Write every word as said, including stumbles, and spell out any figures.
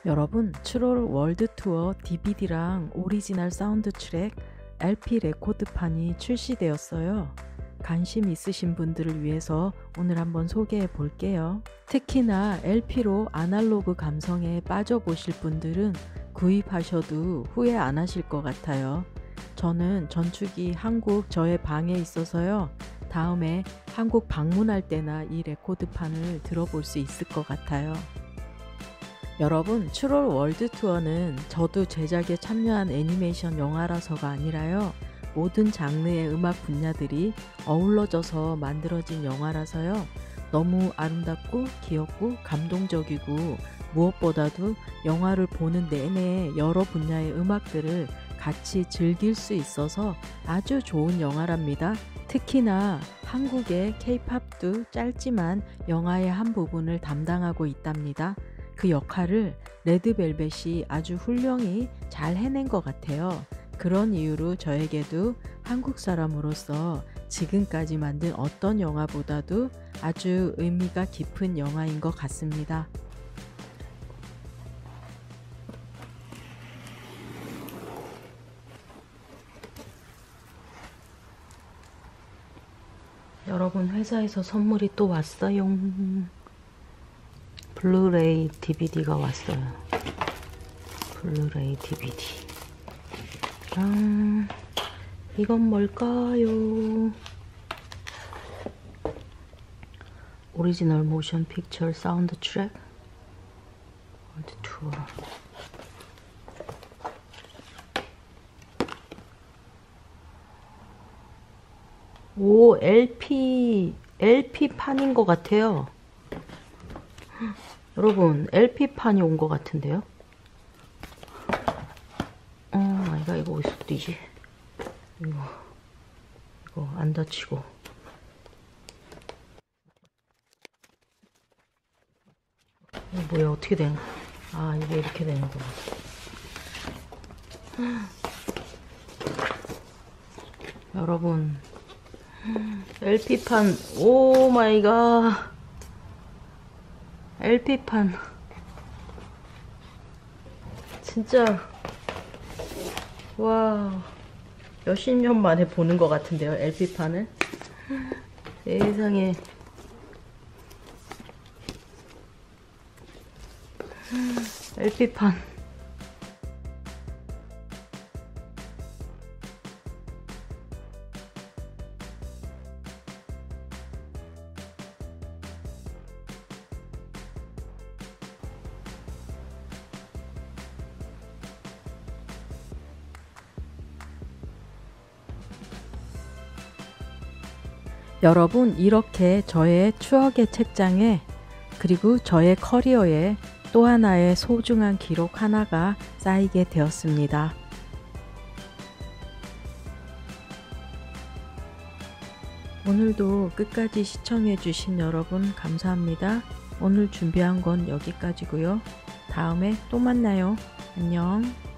여러분, 칠월 월드 투어 디비디랑 오리지널 사운드 트랙 엘피 레코드판이 출시되었어요. 관심 있으신 분들을 위해서 오늘 한번 소개해 볼게요. 특히나 엘피로 아날로그 감성에 빠져보실 분들은 구입하셔도 후회 안 하실 것 같아요. 저는 전축이 한국 저의 방에 있어서요. 다음에 한국 방문할 때나 이 레코드판을 들어볼 수 있을 것 같아요. 여러분, 칠월 월드 투어는 저도 제작에 참여한 애니메이션 영화라서가 아니라요. 모든 장르의 음악 분야들이 어우러져서 만들어진 영화라서요. 너무 아름답고 귀엽고 감동적이고 무엇보다도 영화를 보는 내내 여러 분야의 음악들을 같이 즐길 수 있어서 아주 좋은 영화랍니다. 특히나 한국의 케이팝도 짧지만 영화의 한 부분을 담당하고 있답니다. 그 역할을 레드벨벳이 아주 훌륭히 잘 해낸 것 같아요. 그런 이유로 저에게도 한국 사람으로서 지금까지 만든 어떤 영화보다도 아주 의미가 깊은 영화인 것 같습니다. 여러분, 회사에서 선물이 또 왔어요. 블루레이 디비디가 왔어요. 블루레이 디비디. 짠. 이건 뭘까요? 오리지널 모션 픽처 사운드 트랙 월드 투어. 오, 엘피 엘피판인 것 같아요. 여러분, 엘피판이 온 것 같은데요? 어 마이갓, 이거 어디서 뛰지? 이거 이거 안 다치고. 이거 뭐야, 어떻게 된 거야? 아, 이게 이렇게 되는 거야. 여러분, 엘피판, 오 마이 갓, 엘피판 진짜, 와, 몇십 년 만에 보는 것 같은데요, 엘피판을. 세상에. 엘피판. 여러분, 이렇게 저의 추억의 책장에, 그리고 저의 커리어에 또 하나의 소중한 기록 하나가 쌓이게 되었습니다. 오늘도 끝까지 시청해 주신 여러분 감사합니다. 오늘 준비한 건 여기까지고요. 다음에 또 만나요. 안녕.